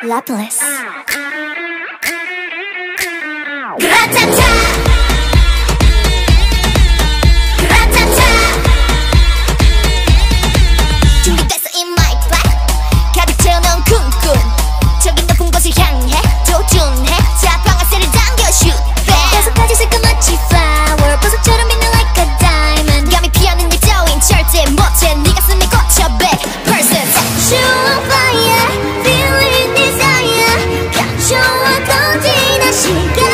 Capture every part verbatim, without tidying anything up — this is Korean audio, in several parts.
Lapillus. Gratata, Gratata. 준비됐어 in my flight. 가득 채워넣은 쿵쿵. 저기 높은 곳을 향해 도준해. 자 방아쇠를 당겨 shoot back. 계속까지 새까맣지 flower. 보석처럼 빛나 like a diamond. 감히 피하는 일 따윈 절대 못해. 네 가슴에 꽂혀 back person. You on fire, feeling desire. 감춰와 거짓한 시간.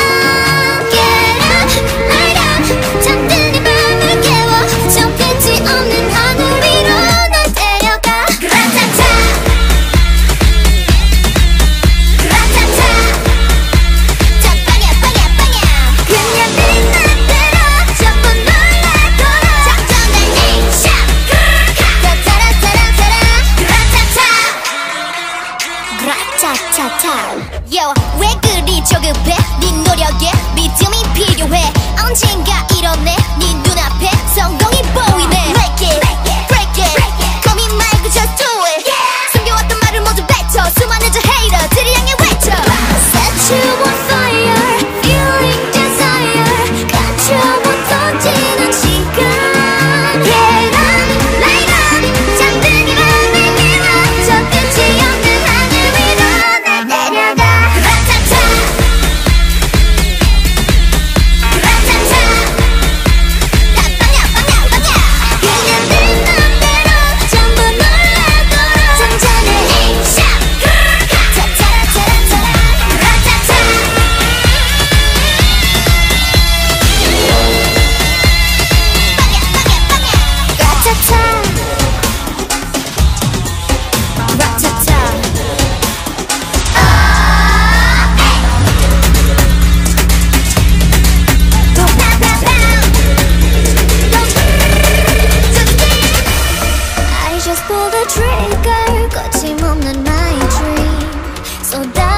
Yo, 왜 그리 조급해? 네 노력에 믿음이 필요해. 언젠가 이뤄내. 네 눈앞에 성공이 보이네. Make it, break it, 고민 말고 just do it. 숨겨왔던 말을 모두 뱉어. 수많은 저 hater들이 향해 외쳐. Set you on fire, feeling desire. 감춰와 거짓한 시간. Get up, light up. 잠든 이 밤을 깨워. 저 끝이 없는 하늘 위로 날 내려가. Just pull the trigger, 거침없는 my dream. So that